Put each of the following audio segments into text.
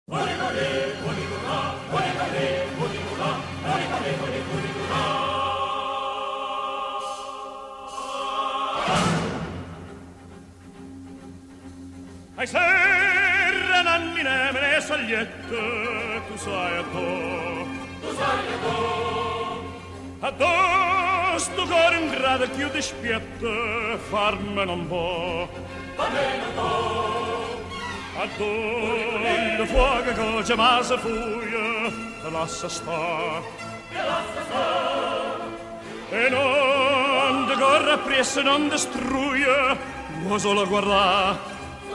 Ai serra nannine me ne sagliette, tu sai a addosso tu cor in grado più dispiette, farme non può, addosso fuoco coce ma se fuia, te lascia sta, e non te corre appresso, non distrugge, ma solo guarda.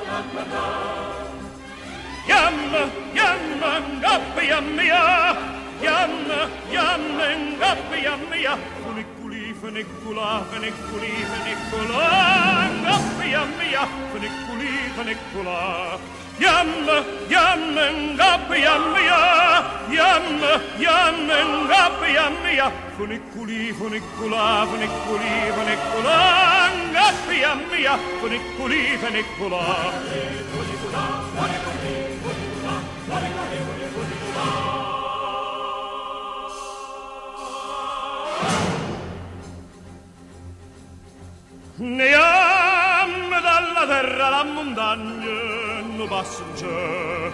Yamma, yamma, ngappa, yamma, ya. Yamma, yamma, ngappa, yamma, ya. Funiculi, funicula, funiculi, funicula. Ngappa, yamma, ya. Funiculi, funicula. Yamma, yamma, ngappa, yamma, ya. Yamma, yamma, ngappa, yamma, ya. Funiculi, funicula, funiculi, funicula. Ngappa, yamma, ya. Funiculi, funicula. Ne am dalla terra la montagna, no passeggio,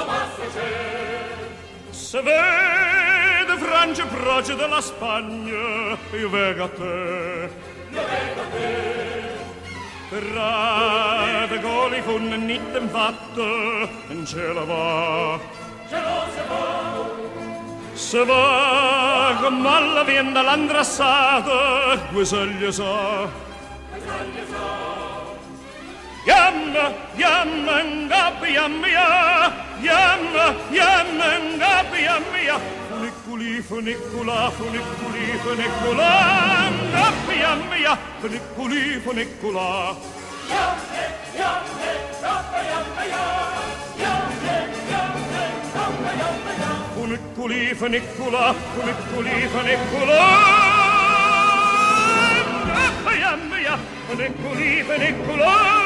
se vede Francia proce della Spagna, io vengo a te, per goli con niente infatto, non ce la va, se va con malla vienda l'andrassata, due soglie sa. Yamma, yamma, ngappa, yamma, ya. Yamma, yamma, ngappa, yamma, ya. Funiculi, funicula, funiculi, funicula. Ngappa, yamma, ya. Funiculi, funicula. Yamme, yamme, ngappa, yamma, ya. Yamme, yamme, ngappa, yamma, ya. Funiculi, funicula, funiculi, funicula. Ngappa, yamma, ya. Funiculi, funicula.